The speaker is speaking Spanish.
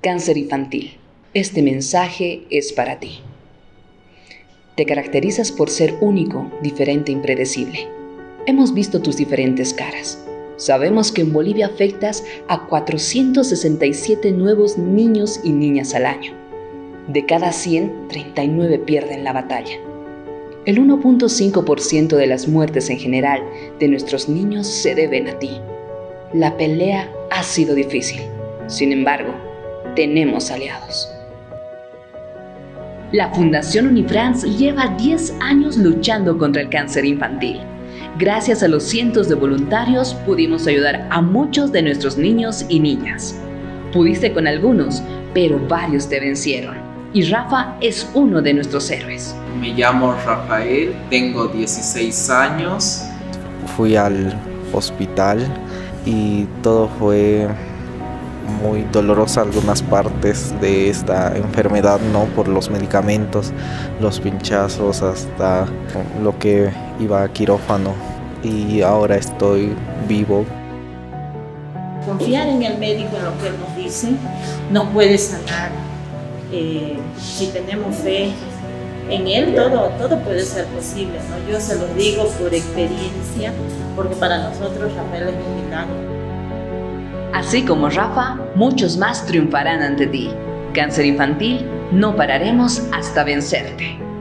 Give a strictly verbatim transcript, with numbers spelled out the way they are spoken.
Cáncer infantil. Este mensaje es para ti. Te caracterizas por ser único, diferente e impredecible. Hemos visto tus diferentes caras. Sabemos que en Bolivia afectas a cuatrocientos sesenta y siete nuevos niños y niñas al año. De cada cien, treinta y nueve pierden la batalla. El uno punto cinco por ciento de las muertes en general de nuestros niños se deben a ti. La pelea ha sido difícil. Sin embargo, tenemos aliados. La Fundación Unifrance lleva diez años luchando contra el cáncer infantil. Gracias a los cientos de voluntarios pudimos ayudar a muchos de nuestros niños y niñas. Pudiste con algunos, pero varios te vencieron. Y Rafa es uno de nuestros héroes. Me llamo Rafael, tengo dieciséis años. Fui al hospital y todo fue muy doloroso, algunas partes de esta enfermedad, ¿no? Por los medicamentos, los pinchazos, hasta lo que iba a quirófano, y ahora estoy vivo. Confiar en el médico, en lo que él nos dice, nos puede sanar. Eh, si tenemos fe en él, todo, todo puede ser posible, ¿no? Yo se los digo por experiencia, porque para nosotros Rafael es un milagro. Así como Rafa, muchos más triunfarán ante ti. Cáncer infantil, no pararemos hasta vencerte.